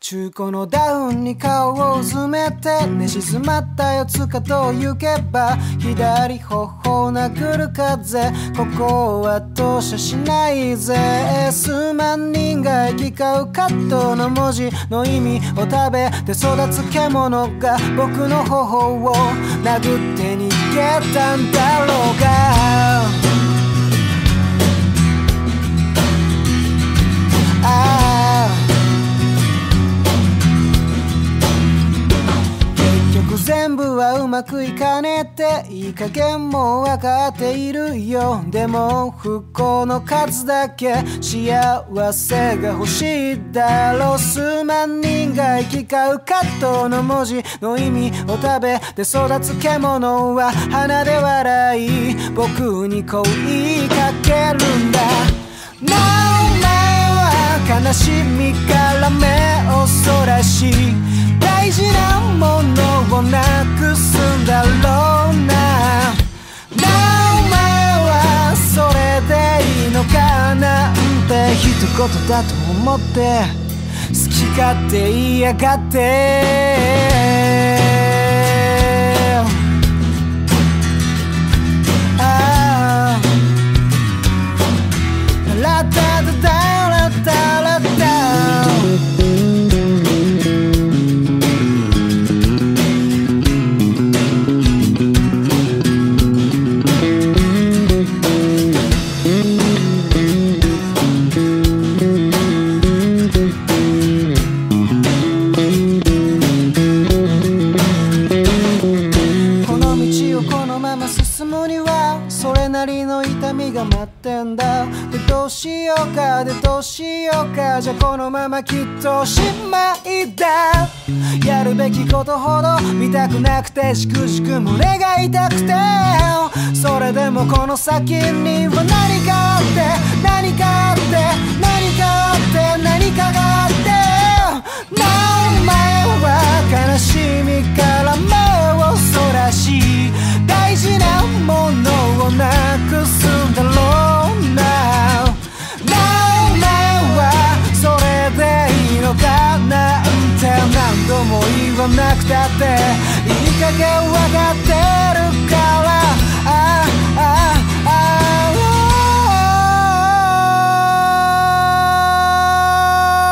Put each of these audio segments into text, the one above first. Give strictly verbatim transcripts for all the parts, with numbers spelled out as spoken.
中古のダウンに顔をうずめて寝静まった四つ角を行けば左頬を殴る風ここは投射しないぜ数万人が行き交うカットの文字の意味を食べて育つ獣が僕の頬を殴って逃げたんだろうが全部はうまくいかねえっていい加減もう分かっているよでも不幸の数だけ幸せが欲しいだろう数万人が行き交うカットの文字の意味を食べて育つ獣は鼻で笑い僕にこう言いかけるんだなお前は悲しみから目をそらし大事なものをなくすんだろうななお前はそれでいいのかなんて一言だと思って好き勝手言いやがってああラタタタラタラタ待ってんだでどうしようかでどうしようかじゃこのままきっとおしまいだやるべきことほど見たくなくてしくしく胸が痛くてそれでもこの先には何かあって何かあって何かあって何かがあってなお前は悲しみから目をそらし大事なものをなくすんだろうななお前はそれでいいのかなんて何度も言わなくたっていい加減わかってるからあああ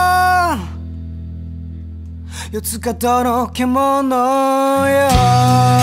あ四つ角の獣よ